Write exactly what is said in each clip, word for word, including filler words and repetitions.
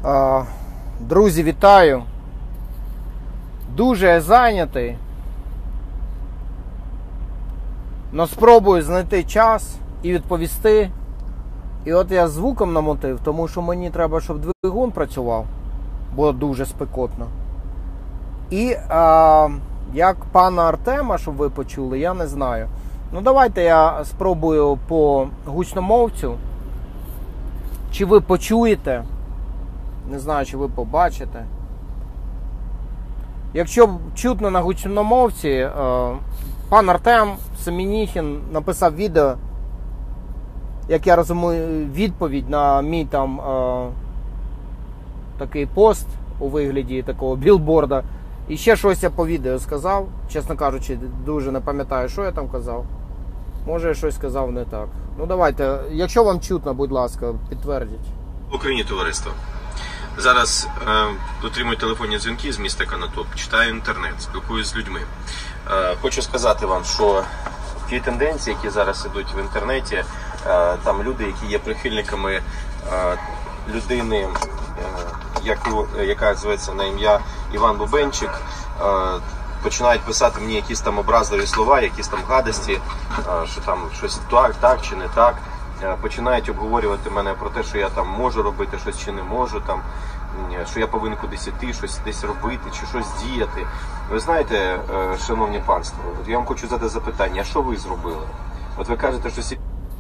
Друзі, вітаю. Дуже зайнятий. Но спробую знайти час і відповісти. І от я звуком намотив, тому що мені треба, щоб двигун працював, бо дуже спекотно. І а, як пана Артема, щоб ви почули, я не знаю. Ну давайте я спробую по гучномовцю. Чи ви почуєте? Не знаю, чи ви побачите. Якщо чутно на гучномовці, е, пан Артем Семеніхін написав відео, як я розумію, відповідь на мій там е, такий пост у вигляді такого білборда. І ще щось я по відео сказав. Чесно кажучи, дуже не пам'ятаю, що я там казав. Може, я щось сказав не так. Ну давайте, якщо вам чутно, будь ласка, підтвердіть. В Україні, товариство. Зараз е, отримую телефонні дзвінки з міста Конотоп, читаю інтернет, спілкуюсь з людьми. Е, хочу сказати вам, що ті тенденції, які зараз ідуть в інтернеті, е, там люди, які є прихильниками е, людини, е, яку, яка зветься на ім'я Іван Бубенчик, е, починають писати мені якісь там образливі слова, якісь там гадості, е, що там щось так, так чи не так. Починають обговорювати мене про те, що я там можу робити щось чи не можу, там, що я повинен кудись іти, щось десь робити чи щось діяти. Ви знаєте, шановні панство, я вам хочу задати запитання, а що ви зробили? От ви кажете, що...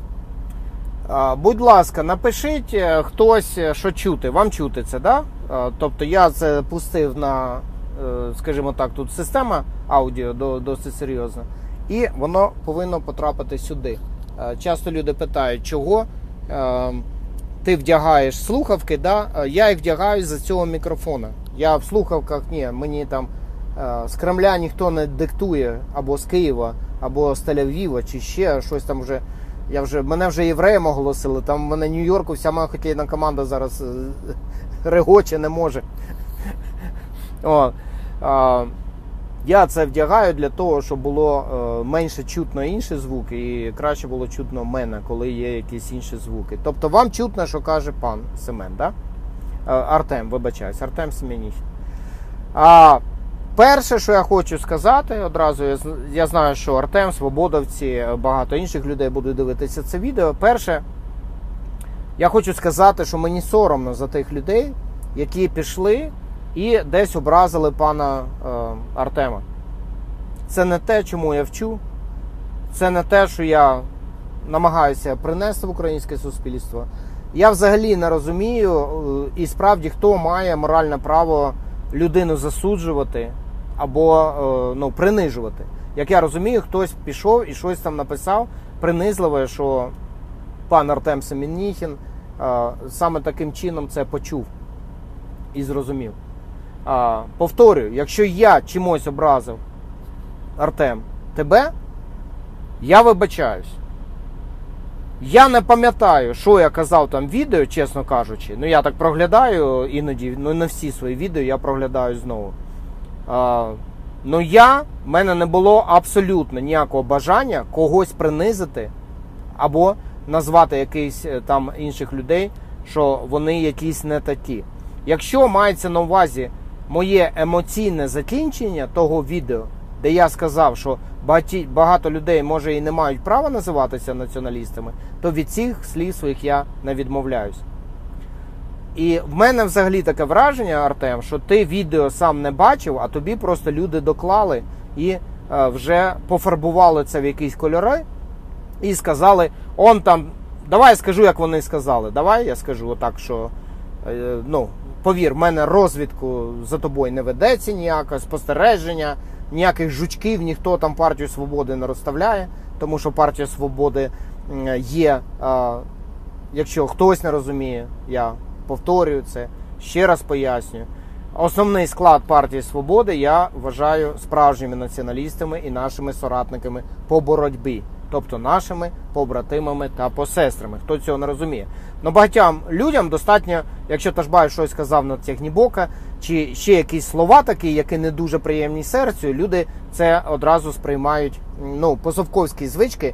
Будь ласка, напишіть хтось, що чути. Вам чути це, да? Тобто я це пустив на, скажімо так, тут система аудіо досить серйозна. І воно повинно потрапити сюди. Часто люди питають, чого е, ти вдягаєш слухавки, да? Я їх вдягаю за цього мікрофона. Я в слухавках, ні, мені там е, з Кремля ніхто не диктує, або з Києва, або з Тель-Авіва, чи ще щось там вже. Я вже, мене вже євреєм оголосили, там в мене Нью-Йорку вся моя хокейна команда зараз регоче, не може. О, е, Я це вдягаю для того, щоб було е, менше чутно інші звуки і краще було чутно мене, коли є якісь інші звуки. Тобто вам чутно, що каже пан Семен, да? Е, Артем, вибачаюсь, Артем Семеніхін. А перше, що я хочу сказати, одразу, я, я знаю, що Артем, свободовці, багато інших людей будуть дивитися це відео. Перше, я хочу сказати, що мені соромно за тих людей, які пішли і десь образили пана е, Артема. Це не те, чому я вчу. Це не те, що я намагаюся принести в українське суспільство. Я взагалі не розумію, е, і справді, хто має моральне право людину засуджувати або е, ну, принижувати. Як я розумію, хтось пішов і щось там написав принизливе, що пан Артем Семеніхін е, саме таким чином це почув і зрозумів. А, повторюю, якщо я чимось образив, Артем, тебе, я вибачаюсь. Я не пам'ятаю, що я казав там в відео, чесно кажучи. Ну, я так проглядаю іноді, ну, не всі свої відео я проглядаю знову. А, ну, я, в мене не було абсолютно ніякого бажання когось принизити або назвати якихось там інших людей, що вони якісь не такі. Якщо мається на увазі моє емоційне закінчення того відео, де я сказав, що багато людей, може, і не мають права називатися націоналістами, то від цих слів своїх я не відмовляюсь. І в мене взагалі таке враження, Артем, що ти відео сам не бачив, а тобі просто люди доклали і е, вже пофарбували це в якісь кольори і сказали, он там, давай я скажу, як вони сказали, давай я скажу отак, що, е, ну, повір, в мене розвідку за тобою не ведеться ніяке, спостереження, ніяких жучків, ніхто там партію Свободи не розставляє, тому що партія Свободи є, а, якщо хтось не розуміє, я повторюю це, ще раз пояснюю. Основний склад партії Свободи я вважаю справжніми націоналістами і нашими соратниками по боротьбі. Тобто нашими побратимами та посестрами. Хто цього не розуміє. Но багатьом людям достатньо, якщо Ташбаєв щось сказав на Технібока, чи ще якісь слова такі, які не дуже приємні серцю, люди це одразу сприймають, ну, по совковській звички,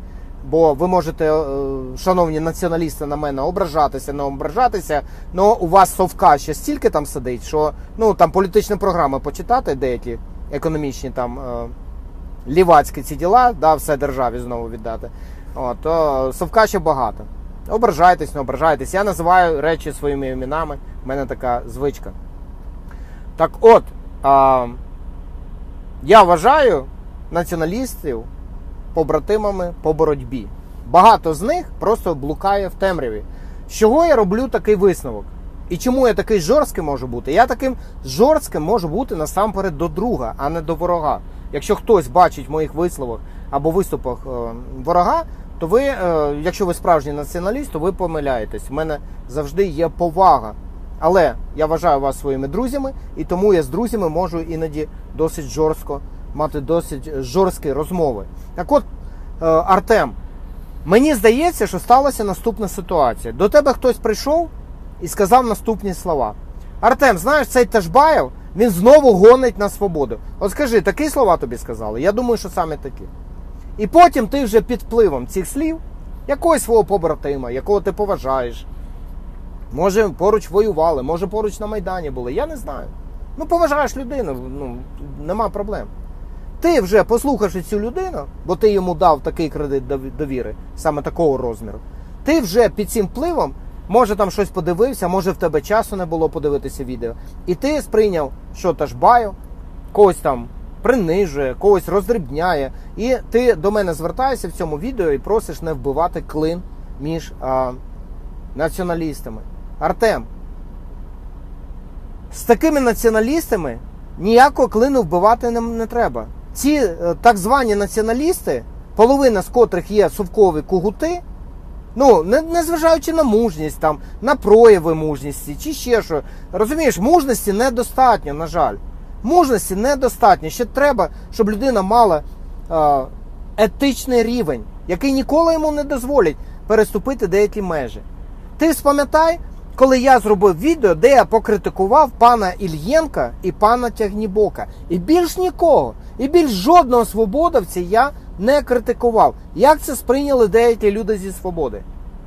бо ви можете, шановні націоналісти, на мене ображатися, не ображатися, але у вас совка ще стільки там сидить, що ну, там політичні програми почитати, деякі економічні там лівацькі ці діла, да, все державі знову віддати, от, то совка ще багато. Ображайтесь, не ображайтесь. Я називаю речі своїми іменами, в мене така звичка. Так от, а, я вважаю націоналістів побратимами по боротьбі. Багато з них просто блукає в темряві. З чого я роблю такий висновок? І чому я такий жорсткий можу бути? Я таким жорстким можу бути насамперед до друга, а не до ворога. Якщо хтось бачить в моїх висловах або виступах е, ворога, то ви, е, якщо ви справжній націоналіст, то ви помиляєтесь. У мене завжди є повага. Але я вважаю вас своїми друзями, і тому я з друзями можу іноді досить жорстко мати досить жорсткі розмови. Так от, е, Артем, мені здається, що сталася наступна ситуація. До тебе хтось прийшов і сказав наступні слова. Артем, знаєш, цей Ташбаєв, він знову гонить на свободу. От скажи, такі слова тобі сказали? Я думаю, що саме такі. І потім ти вже під впливом цих слів, якогось свого побратима, якого ти поважаєш, може поруч воювали, може поруч на Майдані були, я не знаю. Ну, поважаєш людину, ну, нема проблем. Ти вже, послухавши цю людину, бо ти йому дав такий кредит довіри, саме такого розміру, ти вже під цим впливом, може там щось подивився, може в тебе часу не було подивитися відео, і ти сприйняв, що Ташбаєв когось там принижує, когось роздрібняє, і ти до мене звертаєшся в цьому відео і просиш не вбивати клин між а, націоналістами. Артем, з такими націоналістами ніякого клину вбивати не, не треба. Ці так звані націоналісти, половина з котрих є совкові кугути, ну, не, не зважаючи на мужність, там, на прояви мужності, чи ще що. Розумієш, мужності недостатньо, на жаль. Мужності недостатньо. Ще треба, щоб людина мала е, етичний рівень, який ніколи йому не дозволить переступити деякі межі. Ти спам'ятай, коли я зробив відео, де я покритикував пана Ільєнка і пана Тягнібока. І більш нікого, і більш жодного свободовця я не критикував. Як це сприйняли деякі люди зі свободи?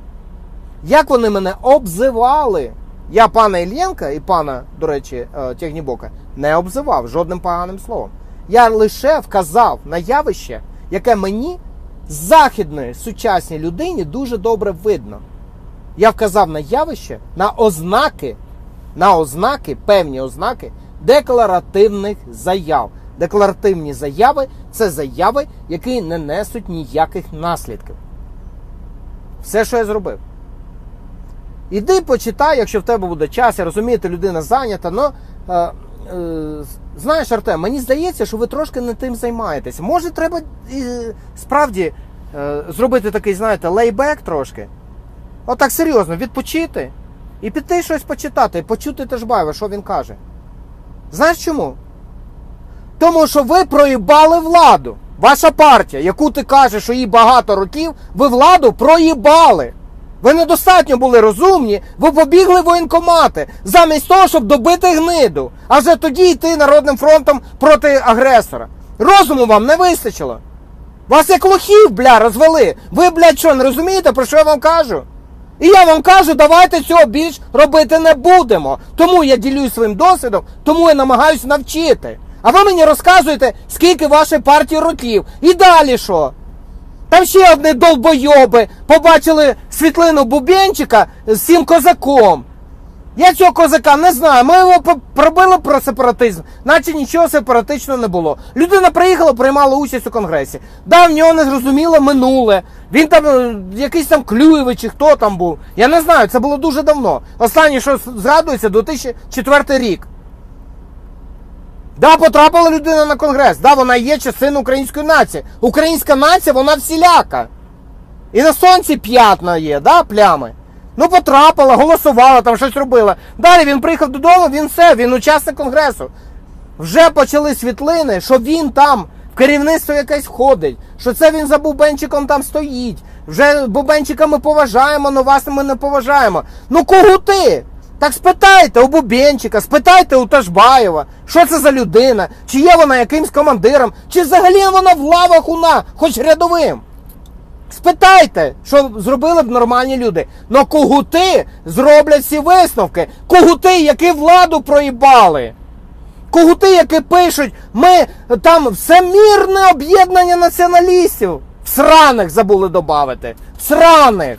Як вони мене обзивали? Я пана Ільєнка і пана, до речі, Тягнібока не обзивав жодним поганим словом. Я лише вказав на явище, яке мені, західної, сучасній людині, дуже добре видно. Я вказав на явище, на ознаки, на ознаки, певні ознаки декларативних заяв. Декларативні заяви – це заяви, які не несуть ніяких наслідків. Все, що я зробив. Іди почитай, якщо в тебе буде час, я розумію, ти людина зайнята, але, е, е, знаєш, Артем, мені здається, що ви трошки не тим займаєтесь. Може, треба е, справді е, зробити такий, знаєте, лейбек трошки? Отак серйозно, відпочити і піти щось почитати, і почути Ташбаєва, що він каже. Знаєш чому? Тому що ви проїбали владу. Ваша партія, яку ти кажеш, що їй багато років, ви владу проїбали. Ви недостатньо були розумні, ви побігли в воєнкомати, замість того, щоб добити гниду. А вже тоді йти Народним фронтом проти агресора. Розуму вам не вистачило. Вас як лохів, бля, розвели. Ви, блядь, що, не розумієте, про що я вам кажу? І я вам кажу, давайте цього більш робити не будемо. Тому я ділюсь своїм досвідом, тому я намагаюся навчити. А ви мені розказуєте, скільки вашої партії років. І далі що? Там ще одні долбойоби побачили світлину Бубенчика з цим козаком. Я цього козака не знаю. Ми його пробили про сепаратизм, наче нічого сепаратичного не було. Людина приїхала, приймала участь у конгресі. Да, в нього незрозуміле минуле. Він там, якийсь там Клюєвич, чи хто там був. Я не знаю, це було дуже давно. Останнє, що згадується, дві тисячі четвертий рік. Да, потрапила людина на конгрес. Да, вона є частиною української нації. Українська нація, вона всіляка. І на сонці п'ятна є, да, плями. Ну, потрапила, голосувала, там щось робила. Далі він приїхав додому, він все, він учасник конгресу. Вже почали світлини, що він там в керівництво якесь входить, що це він за Бубенчиком там стоїть. Вже Бубенчика ми поважаємо, але вас ми не поважаємо. Ну, кого ти? Так спитайте у Бубенчика, спитайте у Ташбаєва, що це за людина, чи є вона якимсь командиром, чи взагалі вона в лавах уна, хоч рядовим. Спитайте, що зробили б нормальні люди. Но когути зроблять всі висновки. Когути, які владу проїбали. Когути, які пишуть, ми там всемірне об'єднання націоналістів. Всраних забули додати. Всраних.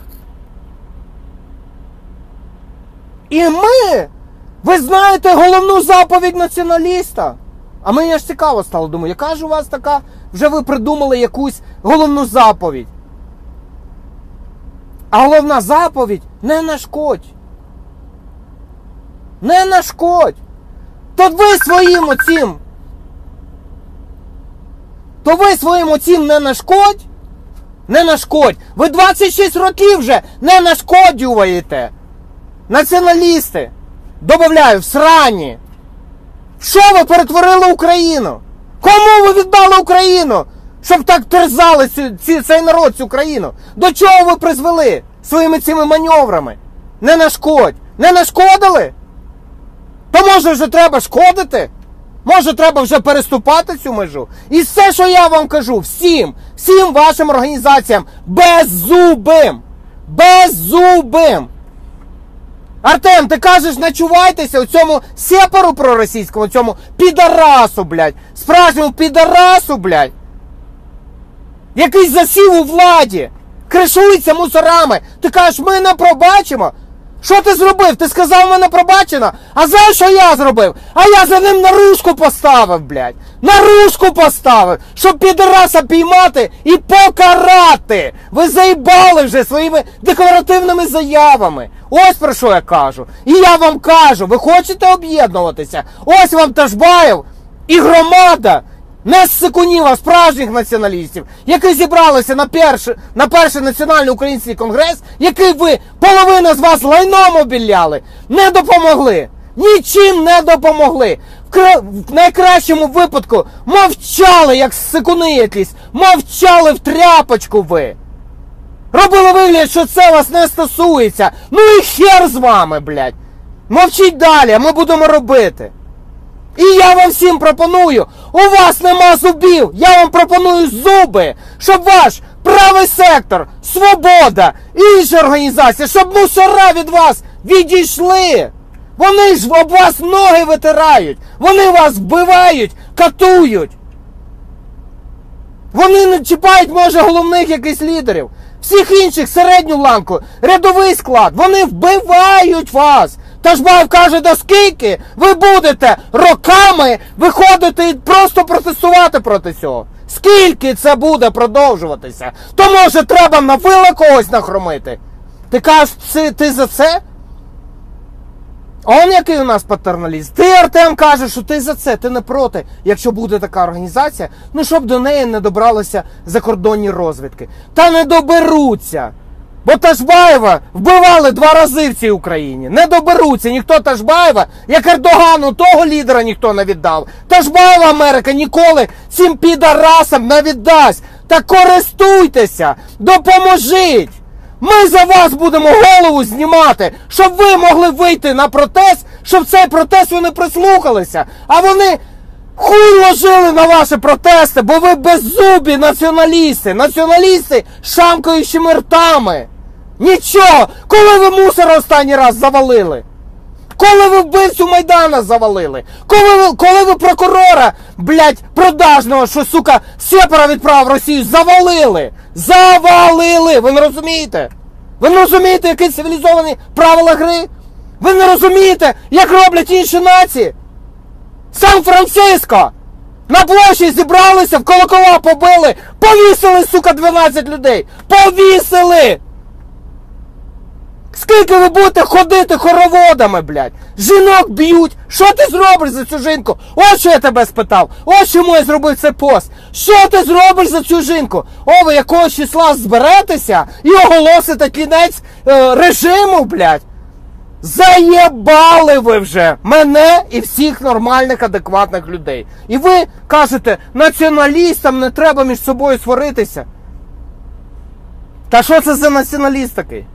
І ми, ви знаєте головну заповідь націоналіста? А мені аж цікаво стало, думаю, яка ж у вас така, вже ви придумали якусь головну заповідь. А головна заповідь – не нашкодь. Не нашкодь. То ви своїм оцім, то ви своїм оцім не нашкодь, не нашкодь. Ви двадцять шість років вже не нашкодюєте. Націоналісти, добавляю, в срані. Що ви перетворили Україну? Кому ви віддали Україну? Щоб так терзали ці, ці, цей народ, цю країну. До чого ви призвели своїми цими маневрами? Не нашкодь. Не нашкодили? То може вже треба шкодити? Може треба вже переступати цю межу? І все, що я вам кажу, всім, всім вашим організаціям, беззубим, беззубим. Артем, ти кажеш, начувайтеся у цьому сепару проросійському, цьому підарасу, блядь, справжньому підарасу, блядь, який засів у владі, кришується мусорами. Ти кажеш, ми не пробачимо. Що ти зробив? Ти сказав, мене пробачено? А знаєш, що я зробив? А я за ним наружку поставив, блядь. Наружку поставив, щоб підараса піймати і покарати. Ви заїбали вже своїми декларативними заявами. Ось про що я кажу. І я вам кажу, ви хочете об'єднуватися? Ось вам Ташбаєв і громада. Не з сикунів, а справжніх націоналістів, які зібралися на перший, на перший національний український конгрес, який ви, половина з вас лайном обіляли, не допомогли. Нічим не допомогли. В найкращому випадку мовчали, як сикуни якісь, мовчали в тряпочку ви. Робили вигляд, що це вас не стосується. Ну і хер з вами, блядь. Мовчіть далі, а ми будемо робити. І я вам всім пропоную, у вас нема зубів, я вам пропоную зуби, щоб ваш правий сектор, Свобода, інші організації, щоб мусора від вас відійшли. Вони ж об вас ноги витирають, вони вас вбивають, катують. Вони не чіпають, може, головних якихось лідерів. Всіх інших, середню ланку, рядовий склад, вони вбивають вас. Ташбаєв каже, до скільки ви будете роками виходити і просто протестувати проти цього? Скільки це буде продовжуватися? То може треба на вила когось нахромити? Ти кажеш, ти, ти за це? Он який у нас патерналіст. Ти, Артем, кажеш, що ти за це, ти не проти, якщо буде така організація, ну щоб до неї не добралися закордонні розвідки. Та не доберуться. Бо Ташбаєва вбивали два рази в цій Україні. Не доберуться ніхто Ташбаєва, як Ердогану, того лідера ніхто не віддав. Ташбаєва Америка ніколи цим підарасам не віддасть. Та користуйтеся, допоможіть. Ми за вас будемо голову знімати, щоб ви могли вийти на протест, щоб цей протест вони прислухалися. А вони хуй ложили на ваші протести, бо ви беззубі націоналісти. Націоналісти з шамкаючими ртами. Нічого! Коли ви мусора останній раз завалили? Коли ви вбивцю Майдана завалили? Коли ви, коли ви прокурора, блядь, продажного, що, сука, сепара відправив в Росію, завалили? Завалили! Ви не розумієте? Ви не розумієте, які цивілізовані правила гри? Ви не розумієте, як роблять інші нації? Сан-Франциско! На площі зібралися, в колокола побили, повісили, сука, дванадцять людей! Повісили! Скільки ви будете ходити хороводами, блядь? Жінок б'ють. Що ти зробиш за цю жінку? Ось що я тебе спитав. Ось чому я зробив цей пост. Що ти зробиш за цю жінку? О, ви якогось числа зберетеся і оголосите кінець е, режиму, блядь? Заєбали ви вже мене і всіх нормальних, адекватних людей. І ви кажете, націоналістам не треба між собою сваритися. Та що це за націоналіст такий?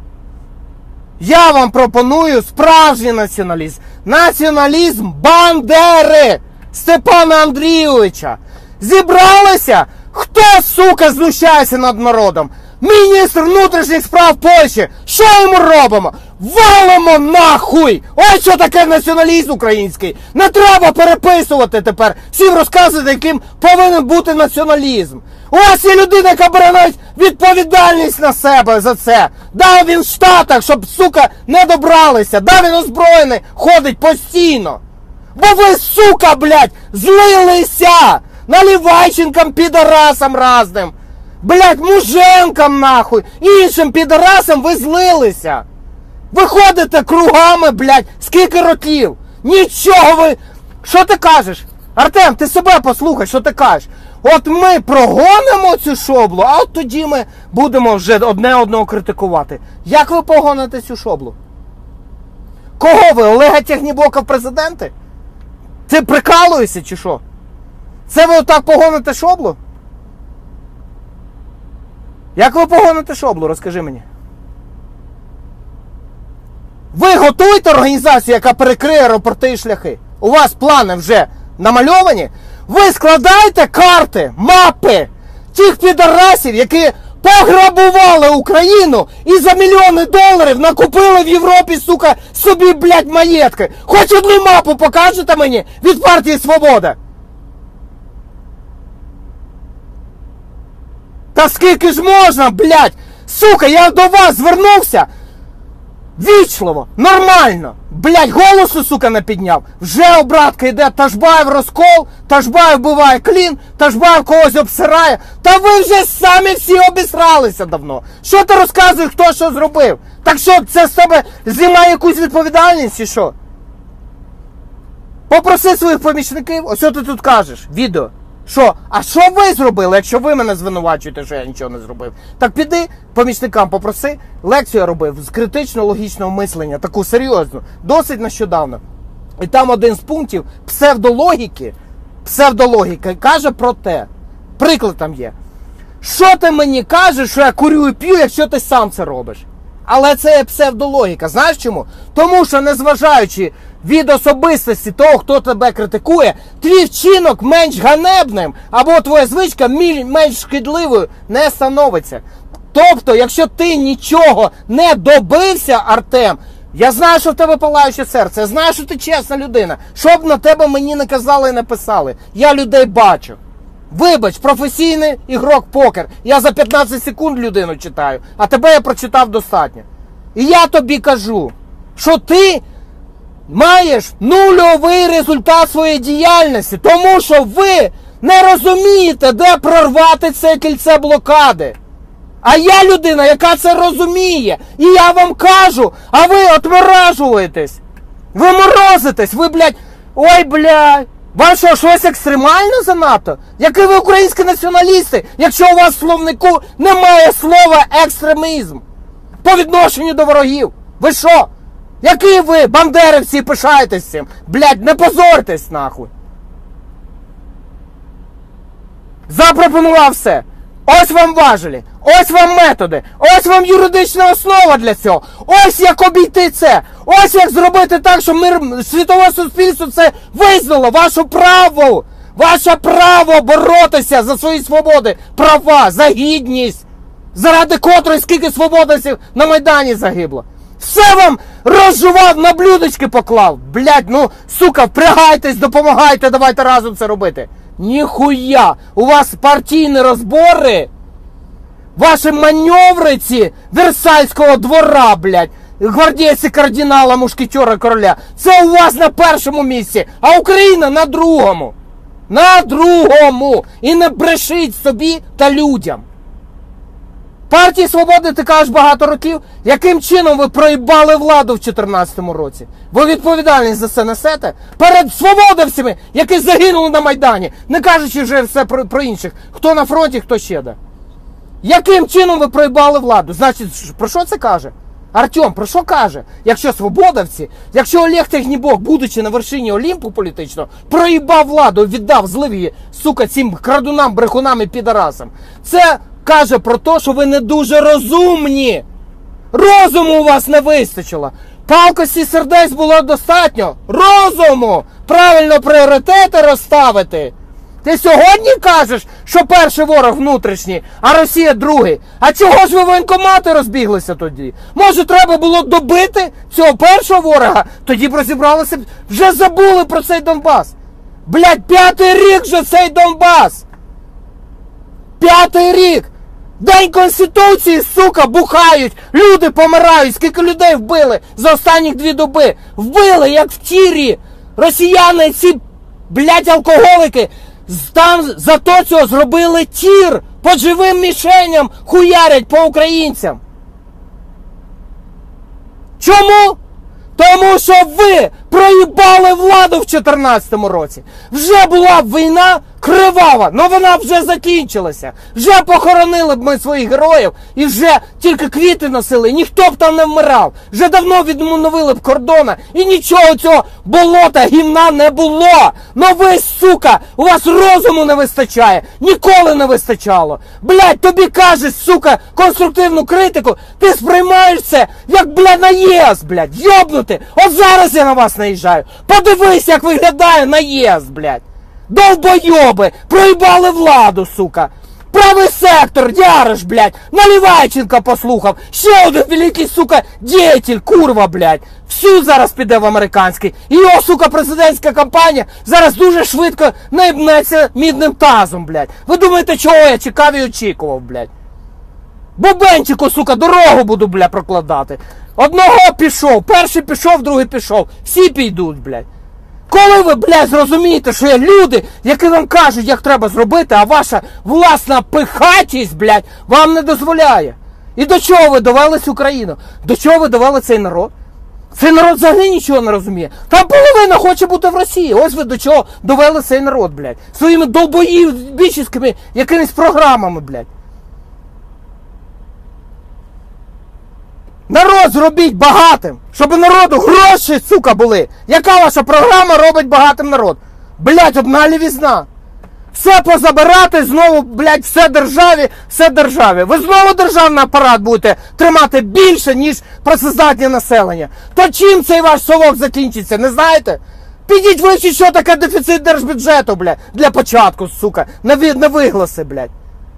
Я вам пропоную справжній націоналізм. Націоналізм Бандери Степана Андрійовича. Зібралися? Хто, сука, знущається над народом? Міністр внутрішніх справ Польщі. Що йому робимо? Валимо нахуй! Ось що таке націоналізм український. Не треба переписувати тепер. Всім розказувати, яким повинен бути націоналізм. У вас є людина, яка бере навіть відповідальність на себе за це. Да, він в Штатах, щоб, сука, не добралися. Да, він озброєний, ходить постійно. Бо ви, сука, блядь, злилися! Наливайченкам, підарасам разним. Блядь, муженкам нахуй. Іншим підарасам ви злилися. Ви ходите кругами, блядь, скільки років. Нічого ви... Що ти кажеш? Артем, ти себе послухай, що ти кажеш? От ми прогонимо цю шоблу, а от тоді ми будемо вже одне одного критикувати. Як ви погоните цю шоблу? Кого ви? Олега Тягнібока в президенти? Ти прикалуєшся чи що? Це ви отак погоните шоблу? Як ви погоните шоблу, розкажи мені. Ви готуєте організацію, яка перекриє аеропорти і шляхи? У вас плани вже намальовані? Ви складаєте карти, мапи тих підарасів, які пограбували Україну і за мільйони доларів накупили в Європі, сука, собі, блядь, маєтки. Хоч одну мапу покажете мені від партії Свобода? Та скільки ж можна, блядь? Сука, я до вас звернувся вічливо, нормально. Блядь, голосу, сука, не підняв. Вже обратка йде, Ташбаєв розкол, Ташбаєв вбиває клін, Ташбаєв когось обсирає. Та ви вже самі всі обісралися давно. Що ти розказуєш, хто що зробив? Так що, це з тебе знімає якусь відповідальність чи що? Попроси своїх помічників, ось що ти тут кажеш, відео. Що? А що ви зробили, якщо ви мене звинувачуєте, що я нічого не зробив? Так піди помічникам попроси. Лекцію я робив з критично-логічного мислення, таку серйозну, досить нещодавно. І там один з пунктів псевдологіки, псевдологіка каже про те, приклад там є. Що ти мені кажеш, що я курю і п'ю, якщо ти сам це робиш? Але це є псевдологіка. Знаєш чому? Тому що, незважаючи від особистості того, хто тебе критикує, твій вчинок менш ганебним, або твоя звичка менш шкідливою не становиться. Тобто, якщо ти нічого не добився, Артем, я знаю, що в тебе палаюче серце, я знаю, що ти чесна людина, щоб на тебе мені не казали і не писали. Я людей бачу. Вибач, професійний ігрок покер. Я за п'ятнадцять секунд людину читаю, а тебе я прочитав достатньо. І я тобі кажу, що ти маєш нульовий результат своєї діяльності, тому що ви не розумієте, де прорвати це кільце блокади. А я людина, яка це розуміє. І я вам кажу, а ви отморажуєтесь. Ви морозитесь, ви, блядь, ой, блядь. Вам що, щось екстремально занадто? Які ви українські націоналісти, якщо у вас в словнику немає слова екстремізм по відношенню до ворогів? Ви що? Які ви, бандерівці, пишаєтесь цим? Блядь, не позорьтесь, нахуй. Запропонував все. Ось вам важелі, ось вам методи, ось вам юридична основа для цього. Ось як обійти це. Ось як зробити так, щоб мир, світове суспільство це визнало. Ваше право, ваше право боротися за свої свободи, права, за гідність, заради котрої скільки свободівців на Майдані загибло. Все вам розжував, на блюдечки поклав. Блядь, ну, сука, впрягайтесь, допомагайте, давайте разом це робити. Ніхуя! У вас партійні розбори, ваші маневри ці Версальського двора, блядь, гвардійці кардинала, мушкетера короля, це у вас на першому місці, а Україна на другому. На другому! І не брешіть собі та людям. Партії Свободи, ти кажеш, багато років. Яким чином ви проїбали владу в чотирнадцятому році? Ви відповідальність за це несете? Перед свободівцями, які загинули на Майдані, не кажучи вже все про, про інших. Хто на фронті, хто ще де. Яким чином ви проїбали владу? Значить, про що це каже? Артем, про що каже? Якщо свободівці, якщо Олег Тягнібок, будучи на вершині Олімпу політичного, проїбав владу, віддав, злив її, сука, цим крадунам, брехунам і підарасам. Це каже про те, що ви не дуже розумні. Розуму у вас не вистачило. Палкості сердець було достатньо. Розуму! Правильно пріоритети розставити. Ти сьогодні кажеш, що перший ворог внутрішній, а Росія другий? А чого ж ви воєнкомати розбіглися тоді? Може, треба було добити цього першого ворога? Тоді б розібралися, вже забули про цей Донбас. Блядь, п'ятий рік вже цей Донбас. П'ятий рік. День Конституції, сука, бухають, люди помирають. Скільки людей вбили за останні дві доби? Вбили, як в тірі. Росіяни, ці, блядь, алкоголики, там зато цього зробили тір. По живим мішеням хуярять по українцям. Чому? Тому що ви проїбали владу в чотирнадцятому році. Вже була б війна кривава, але вона вже закінчилася. Вже похоронили б ми своїх героїв і вже тільки квіти носили, ніхто б там не вмирав. Вже давно відновили б кордони і нічого цього болота, гімна не було. Но ви, сука, у вас розуму не вистачає, ніколи не вистачало. Блядь, тобі кажуть, сука, конструктивну критику, ти сприймаєш це, як, блядь, наїзд, блядь, йобнути. От зараз я на вас наїжджаю. Подивись, як виглядає наїзд, блядь. Довбойоби, проїбали владу, сука. Правий сектор, Яриш, блядь, Наливайченка послухав. Ще один великий, сука, діятель, курва, блядь. Всю зараз піде в американський. І його, сука, президентська кампанія зараз дуже швидко наїбнеться мідним тазом, блядь. Ви думаєте, чого я чекав і очікував, блядь? Бубенчику, сука, дорогу буду, блядь, прокладати. Одного пішов, перший пішов, другий пішов. Всі підуть, блядь. Коли ви, блядь, зрозумієте, що є люди, які вам кажуть, як треба зробити, а ваша власна пихатість, блядь, вам не дозволяє. І до чого ви довели цю країну? До чого ви довели цей народ? Цей народ взагалі нічого не розуміє. Там половина хоче бути в Росії. Ось ви до чого довели цей народ, блядь. Своїми долбоїбічськими якимись програмами, блядь. Народ зробіть багатим, щоб народу гроші, сука, були. Яка ваша програма робить багатим народ? Блядь, одна лівізна. Все позабирати, знову, блядь, все державі, все державі. Ви знову державний апарат будете тримати більше, ніж працездатне населення. То чим цей ваш совок закінчиться, не знаєте? Підіть вивчіть, що таке дефіцит держбюджету, блядь, для початку, сука, на, на вигласи, блядь.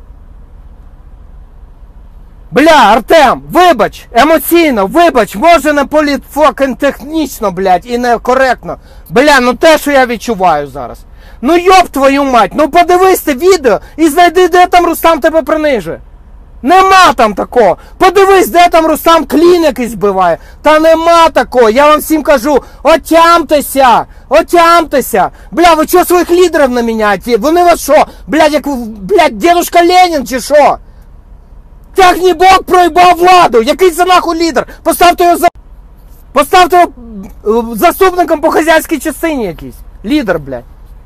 Бля, Артем, вибач, емоційно, вибач, може не політфокентехнічно, блядь, і не коректно. Бля, ну те, що я відчуваю зараз. Ну йоб твою мать, ну подивись це відео і знайди, де там Рустам тебе принижує. Нема там такого. Подивись, де там Рустам клін якийсь збиває. Та нема такого. Я вам всім кажу, отямтеся, отямтеся. Бля, ви що своїх лідерів не міняєте? Вони вас що, блядь, як, блядь, дедушка Ленін чи що? Тягні Бог проїбав владу. Який це нахуй лідер? Поставте його за... Поставте його заступником по хазяйській частині якийсь. Лідер, блядь.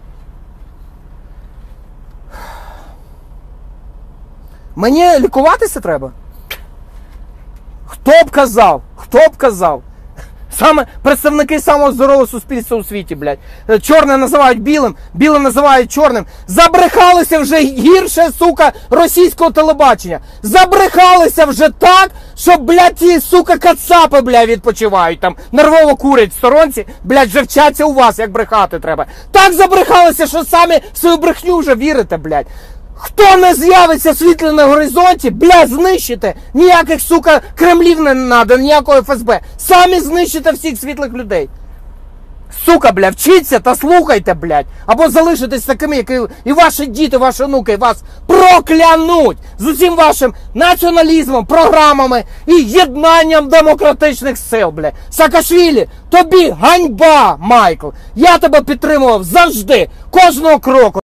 Мені лікуватися треба? Хто б казав? Хто б казав? Саме представники самого здорового суспільства у світі, блядь. Чорне називають білим, біле називають чорним. Забрехалися вже гірше, сука, російського телебачення. Забрехалися вже так, що, блядь, ті, сука, кацапи, блядь, відпочивають там. Нервово курять в сторонці, блядь, вже вчаться у вас, як брехати треба. Так забрехалися, що самі в свою брехню вже вірите, блядь. Хто не з'явиться світло на горизонті, бля, знищите. Ніяких, сука, Кремлів не надо, ніякого еф ес бе. Самі знищите всіх світлих людей. Сука, бля, вчіться та слухайте, блядь. Або залишитесь такими, як і ваші діти, ваші онуки вас проклянуть з усім вашим націоналізмом, програмами і єднанням демократичних сил, блядь. Саакашвілі, тобі ганьба, Майкл. Я тебе підтримував завжди, кожного кроку.